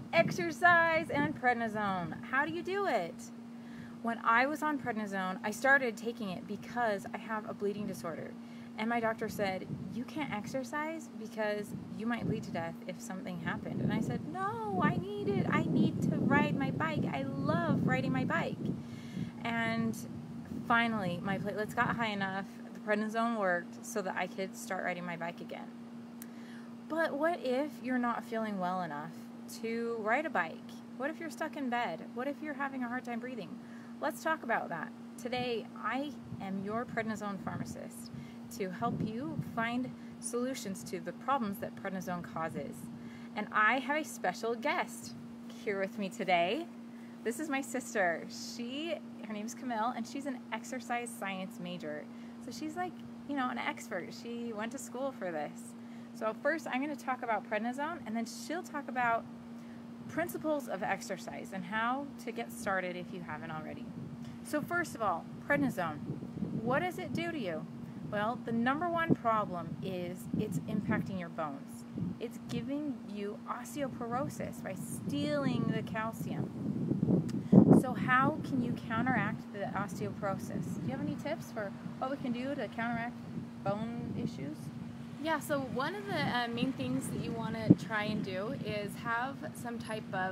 exercise and prednisone. How do you do it? When I was on prednisone, I started taking it because I have a bleeding disorder. And my doctor said, you can't exercise because you might bleed to death if something happened. And I said, no, I need it. I need to ride my bike. I love riding my bike. And finally, my platelets got high enough, the prednisone worked so that I could start riding my bike again. But what if you're not feeling well enough to ride a bike? What if you're stuck in bed? What if you're having a hard time breathing? Let's talk about that. Today, I am your prednisone pharmacist to help you find solutions to the problems that prednisone causes. And I have a special guest here with me today. This is my sister. Her name is Camille, and she's an exercise science major. So she's like, an expert. She went to school for this. So first I'm going to talk about prednisone, and then she'll talk about principles of exercise and how to get started if you haven't already. So first of all, prednisone. What does it do to you? Well, the number one problem is it's impacting your bones. It's giving you osteoporosis by stealing the calcium. So how can you counteract the osteoporosis? Do you have any tips for what we can do to counteract bone issues? Yeah, so one of the main things that you want to try and do is have some type of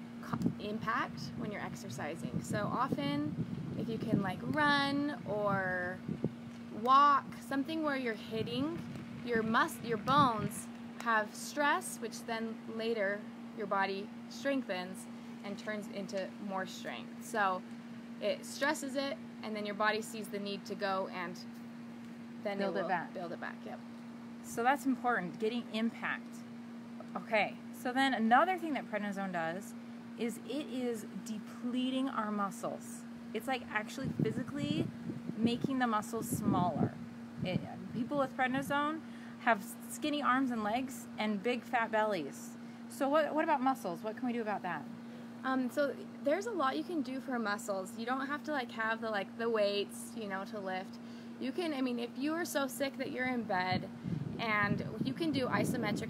impact when you're exercising. So often, if you can run or walk, something where you're hitting your bones have stress, which then later your body strengthens and turns into more strength. So it stresses it, and then your body sees the need to go and then build it back. Yep. So that's important, getting impact. Okay, so then another thing that prednisone does is it is depleting our muscles. It's like actually physically making the muscles smaller. People with prednisone have skinny arms and legs and big fat bellies. So what about muscles? What can we do about that? So there's a lot you can do for muscles. You don't have to have the weights, to lift. You can, if you are so sick that you're in bed, and you can do isometric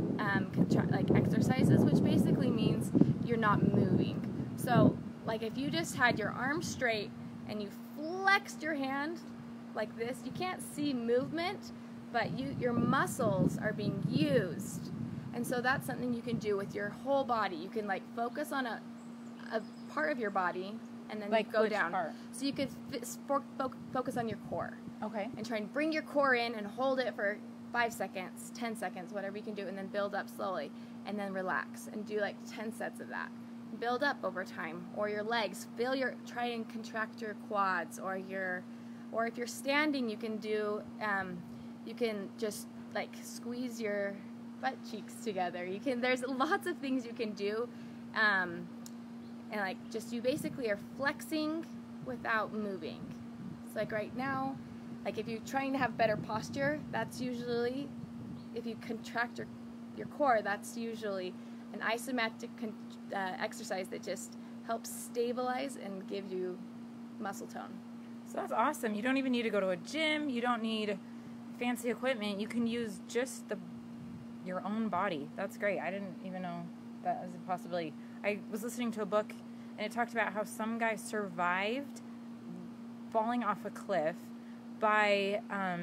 exercises, which basically means you're not moving. So if you just had your arm straight and you flexed your hand like this, you can't see movement, but your muscles are being used. And so that's something you can do with your whole body. You can focus on a part of your body and then go down. Part? So you could focus on your core. Okay. And try and bring your core in and hold it for 5 seconds, 10 seconds, whatever you can do, and then build up slowly, and then relax, and do 10 sets of that. Build up over time. Or your legs, try and contract your quads, or if you're standing, you can do, you can just squeeze your butt cheeks together. There's lots of things you can do, and you basically are flexing without moving. It's right now, if you're trying to have better posture, that's usually, if you contract your core, that's usually an isometric exercise that just helps stabilize and give you muscle tone. So that's awesome. You don't even need to go to a gym. You don't need fancy equipment. You can use just your own body. That's great. I didn't even know that was a possibility. I was listening to a book, and it talked about how some guy survived falling off a cliff by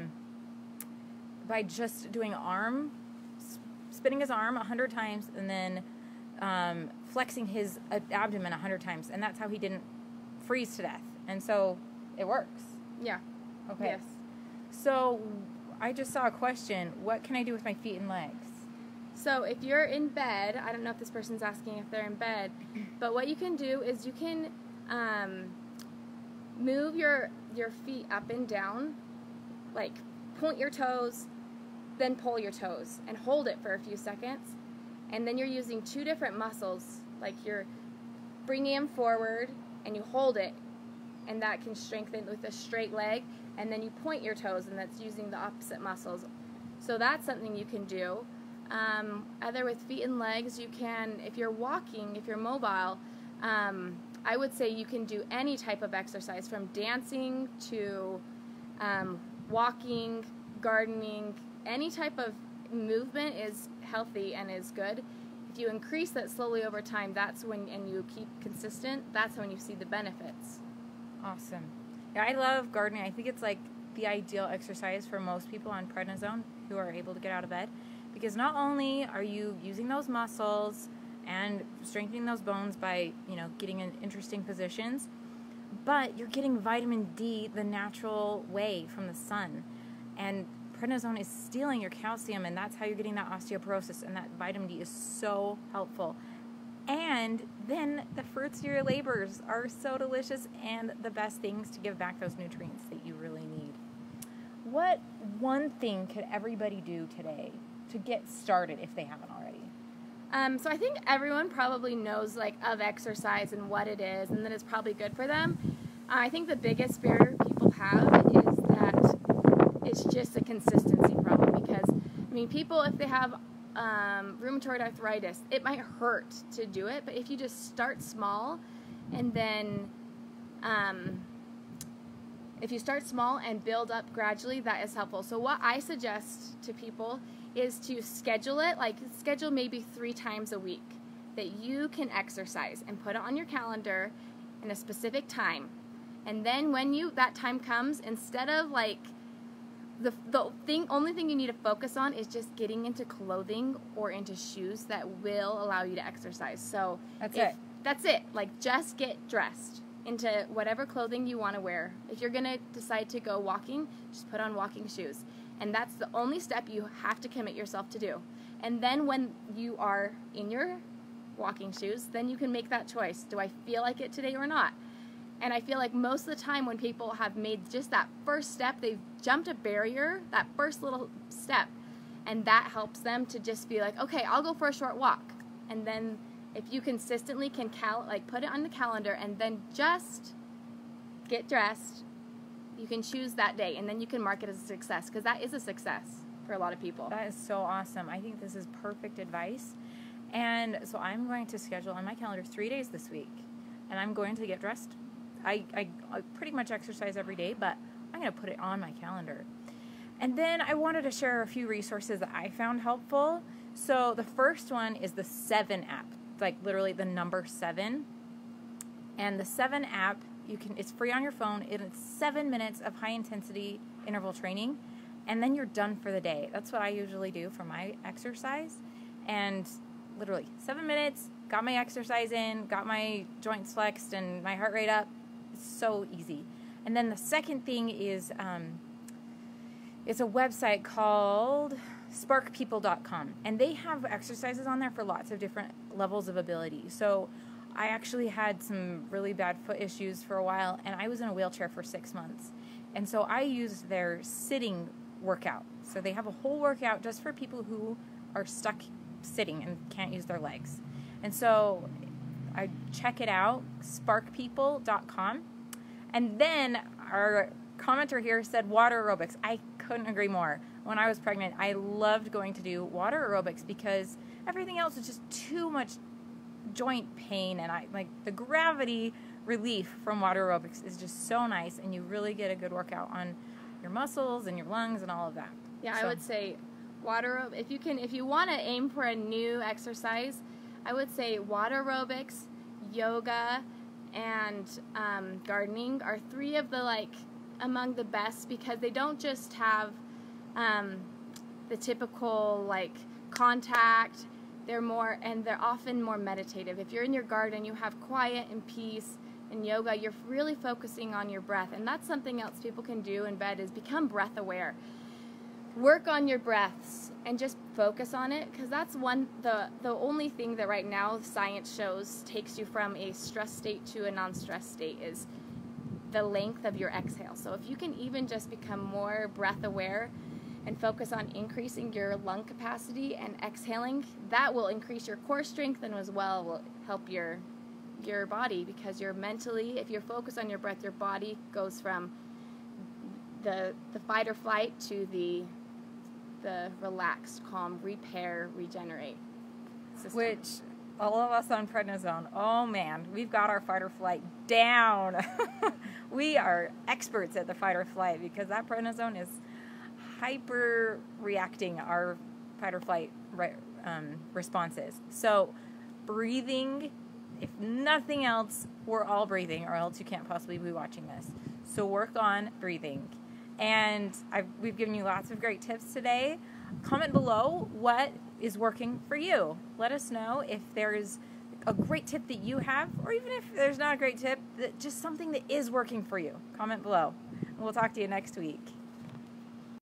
just doing spinning his arm 100 times and then flexing his abdomen 100 times, and that's how he didn't freeze to death. And so it works. Yeah. Okay. Yes. So I just saw a question. What can I do with my feet and legs? So if you're in bed, I don't know if this person's asking if they're in bed, but what you can do is you can move your feet up and down, point your toes, then pull your toes, and hold it for a few seconds. And then you're using two different muscles, you're bringing them forward, and you hold it, and that can strengthen with a straight leg. And then you point your toes, and that's using the opposite muscles. So that's something you can do. Either with feet and legs, you can, if you're walking, if you're mobile, I would say you can do any type of exercise, from dancing to walking, gardening. Any type of movement is healthy and is good. if you increase that slowly over time, that's when, and you keep consistent, that's when you see the benefits. Awesome. Yeah, I love gardening. I think it's like the ideal exercise for most people on prednisone who are able to get out of bed, because not only are you using those muscles and strengthening those bones by, getting in interesting positions, but you're getting vitamin D the natural way from the sun. And prednisone is stealing your calcium, and that's how you're getting that osteoporosis, and that vitamin D is so helpful. And then the fruits of your labors are so delicious and the best things to give back those nutrients that you really need. What one thing could everybody do today to get started if they haven't already? So I think everyone probably knows of exercise and what it is, and that it's probably good for them. I think the biggest fear people have is that it's just a consistency problem, because people, if they have rheumatoid arthritis, it might hurt to do it, but if you just start small and then if you start small and build up gradually, that is helpful. So what I suggest to people is to schedule it, schedule maybe 3 times a week that you can exercise, and put it on your calendar in a specific time. And then when that time comes, instead of only thing you need to focus on is just getting into clothing or into shoes that will allow you to exercise. So That's it. Just get dressed into whatever clothing you want to wear. If you're going to decide to go walking, just put on walking shoes. And that's the only step you have to commit yourself to do. And then when you are in your walking shoes, then you can make that choice. Do I feel like it today or not? And I feel like most of the time when people have made just that first step, they've jumped a barrier, that first little step, and that helps them to just be like, okay, I'll go for a short walk. And then if you consistently can put it on the calendar and then just get dressed, you can choose that day, and then you can mark it as a success, because that is a success for a lot of people. That is so awesome. I think this is perfect advice. And so I'm going to schedule on my calendar 3 days this week, and I'm going to get dressed. I pretty much exercise every day, but I'm going to put it on my calendar. And then I wanted to share a few resources that I found helpful. So the first one is the 7 app, literally the number 7. And the 7 app, it's free on your phone. It's 7 minutes of high intensity interval training, and then you're done for the day. That's what I usually do for my exercise. And literally 7 minutes, got my exercise in, got my joints flexed and my heart rate up. It's so easy. And then the second thing is it's a website called sparkpeople.com, and they have exercises on there for lots of different levels of ability. So I actually had some really bad foot issues for a while, and I was in a wheelchair for 6 months. And so I used their sitting workout. So they have a whole workout just for people who are stuck sitting and can't use their legs. And so I check it out, sparkpeople.com. And then our commenter here said water aerobics. I couldn't agree more. When I was pregnant, I loved going to do water aerobics because everything else was just too much joint pain, and the gravity relief from water aerobics is just so nice, and you really get a good workout on your muscles and your lungs and all of that. Yeah, so I would say water aerobics, if you want to aim for a new exercise, I would say water aerobics, yoga, and gardening are 3 of the among the best, because they don't just have the typical contact. They're often more meditative. If you're in your garden, you have quiet and peace. In yoga, you're really focusing on your breath, and that's something else people can do in bed, is become breath aware. Work on your breaths and just focus on it, because that's the only thing that right now science shows takes you from a stress state to a non-stress state is the length of your exhale. So if you can even just become more breath aware and focus on increasing your lung capacity and exhaling, that will increase your core strength, and as well will help your body, because if you're focused on your breath, your body goes from the fight or flight to the relaxed, calm, repair, regenerate system. Which all of us on prednisone, oh man, we've got our fight or flight down. We are experts at the fight or flight, because that prednisone is hyper reacting our fight or flight responses. So breathing, if nothing else, we're all breathing, or else you can't possibly be watching this. So work on breathing. And we've given you lots of great tips today. Comment below what is working for you. Let us know if there's a great tip that you have, or even if there's not a great tip, just something that is working for you. Comment below. We'll talk to you next week.